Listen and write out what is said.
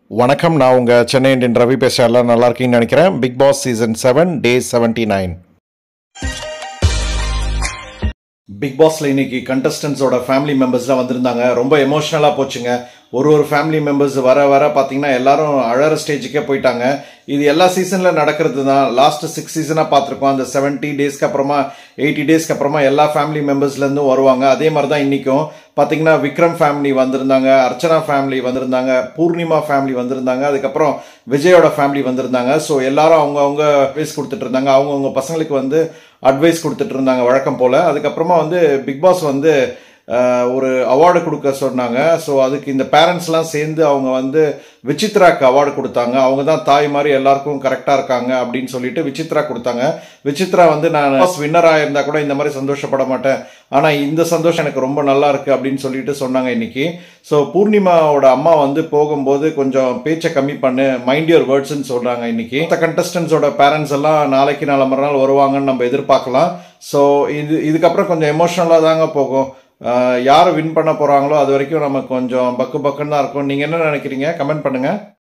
வணக்கம். நான் உங்கள் சென்னை இண்டியன் ரவி பேசுகிறேன். எல்லாம் நல்லா இருக்கீங்கன்னு நினைக்கிறேன். Bigg Boss season 7 day 79. Bigg பாஸ்ல இன்னைக்கு கண்டஸ்டன்ஸோட ஃபேமிலி மெம்பர்ஸ்லாம் வந்திருந்தாங்க. ரொம்ப எமோஷ்னலாக போச்சுங்க. ஒரு ஃபேமிலி மெம்பர்ஸ் வர பார்த்தீங்கன்னா எல்லாரும் அழற ஸ்டேஜுக்கே போயிட்டாங்க. இது எல்லா சீசனில் நடக்கிறது தான். லாஸ்ட் 6 சீசனாக பார்த்துருக்கோம். அந்த 70 டேஸ்க்கு அப்புறமா 80 டேஸ்க்கு அப்புறமா எல்லா ஃபேமிலி மெம்பர்ஸ்லேருந்தும் வருவாங்க. அதே மாதிரி தான் இன்றைக்கும் பார்த்தீங்கன்னா விக்ரம் ஃபேமிலி வந்திருந்தாங்க, அர்ச்சனா ஃபேமிலி வந்திருந்தாங்க, பூர்ணிமா ஃபேமிலி வந்திருந்தாங்க, அதுக்கப்புறம் விஜயோட ஃபேமிலி வந்திருந்தாங்க. ஸோ எல்லாரும் அவங்கவுங்க அட்வைஸ் கொடுத்துட்டு இருந்தாங்க. அவங்கவுங்க பசங்களுக்கு வந்து அட்வைஸ் கொடுத்துட்டு இருந்தாங்க வழக்கம் போல். அதுக்கப்புறமா வந்து பிக் பாஸ் வந்து ஒரு அவார்டு கொடுக்க சொன்னாங்க. ஸோ அதுக்கு இந்த பேரண்ட்ஸ்லாம் சேர்ந்து அவங்க வந்து விசித்ராக்கு அவார்டு கொடுத்தாங்க. அவங்க தான் தாய் மாதிரி எல்லாருக்கும் கரெக்டாக இருக்காங்க அப்படின்னு சொல்லிட்டு விசித்ரா கொடுத்தாங்க. விசித்ரா வந்து நான் வின்னராக இருந்தால் கூட இந்த மாதிரி சந்தோஷப்பட மாட்டேன், ஆனால் இந்த சந்தோஷம் எனக்கு ரொம்ப நல்லா இருக்கு அப்படின்னு சொல்லிட்டு சொன்னாங்க இன்னைக்கு. ஸோ பூர்ணிமாவோட அம்மா வந்து போகும்போது கொஞ்சம் பேச்சை கம்மி பண்ணு, மைண்ட் யுவர் வேர்ட்ஸ்ன்னு சொல்றாங்க இன்னைக்கு. மற்ற கண்டஸ்டன்ஸோட பேரண்ட்ஸ் எல்லாம் நாளைக்கு நாளை மறுநாள் வருவாங்கன்னு நம்ம எதிர்பார்க்கலாம். ஸோ இதுக்கப்புறம் கொஞ்சம் எமோஷனலாக தாங்க போகும். யார் வின் பண்ண போறாங்களோ அது வரைக்கும் நமக்கு கொஞ்சம் பக்கு பக்குன்னு தான் இருக்கும். நீங்க என்ன நினைக்கிறீங்க? கமெண்ட் பண்ணுங்க.